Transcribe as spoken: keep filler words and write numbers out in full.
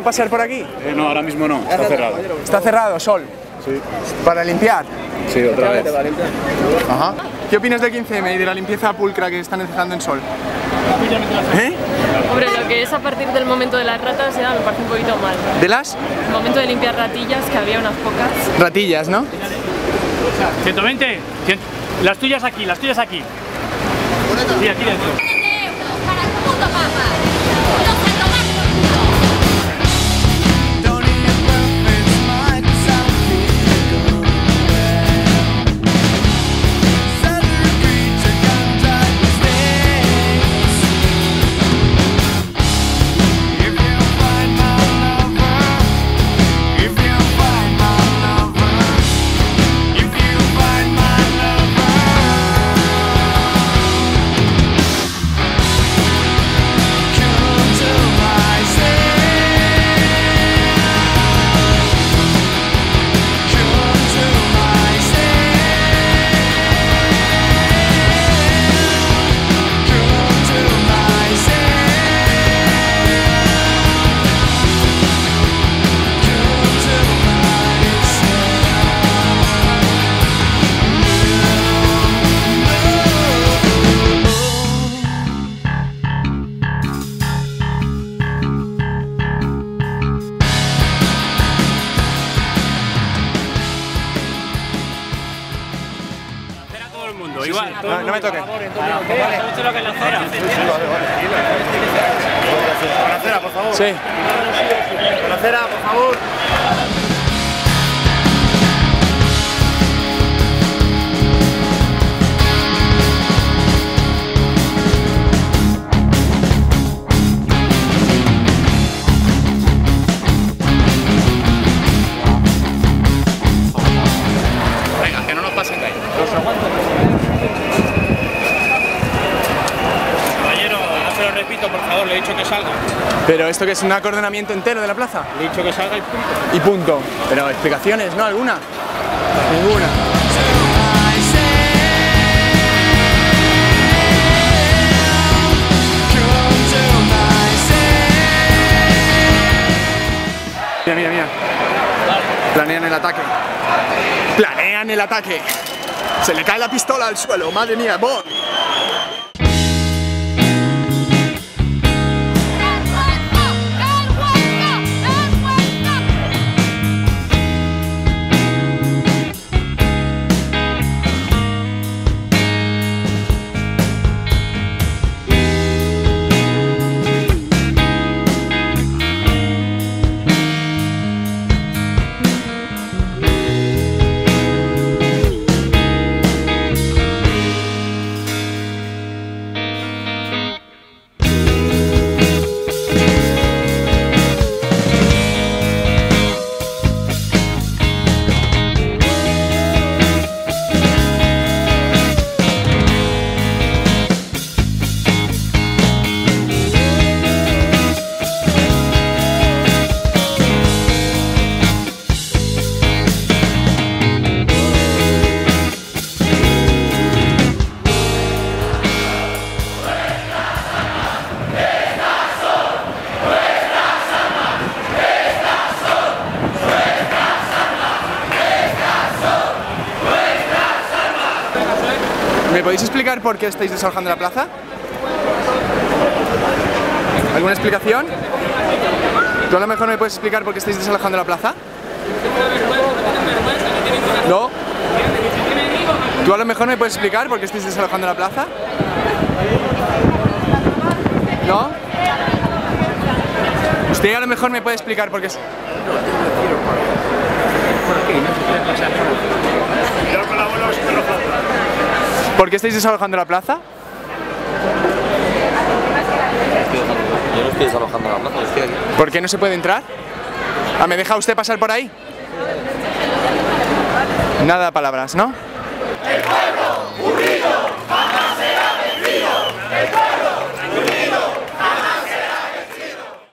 permitido pasar por aquí? Eh, no, ahora mismo no, está cerrado. Está cerrado, Sol. Sí. ¿Para limpiar? Sí, otra vez. Ajá. ¿Qué opinas del quince eme y de la limpieza pulcra que están empezando en Sol? ¿Eh? Hombre, lo que es a partir del momento de las ratas ya me parece un poquito mal. ¿De las? El momento de limpiar ratillas, que había unas pocas. Ratillas, ¿no? ciento veinte. Las tuyas aquí, las tuyas aquí. Sí, aquí dentro. Para el puto papa. Igual, no, no me toques. ¿Sabes lo que es la acera? La acera, por favor. Sí. La acera, por favor. Venga, que no nos pasen de ahí. Repito, por favor, le he dicho que salga. Pero esto que es un acordonamiento entero de la plaza. Le he dicho que salga y punto. Y punto. Pero explicaciones, ¿no? ¿Alguna? Ninguna. Mira, mira, mira. Planean el ataque. Planean el ataque. Se le cae la pistola al suelo. Madre mía, ¡bom! ¿Me podéis explicar por qué estáis desalojando la plaza? ¿Alguna explicación? ¿Tú a lo mejor me puedes explicar por qué estáis desalojando la plaza? ¿No? ¿Tú a lo mejor me puedes explicar por qué estáis desalojando la plaza? ¿No? ¿Usted a lo mejor me puede explicar por qué? ¿Por qué estáis desalojando la plaza? Yo no estoy desalojando la plaza, estoy aquí. ¿Por qué no se puede entrar? Ah, ¿me deja usted pasar por ahí? Nada de palabras, ¿no?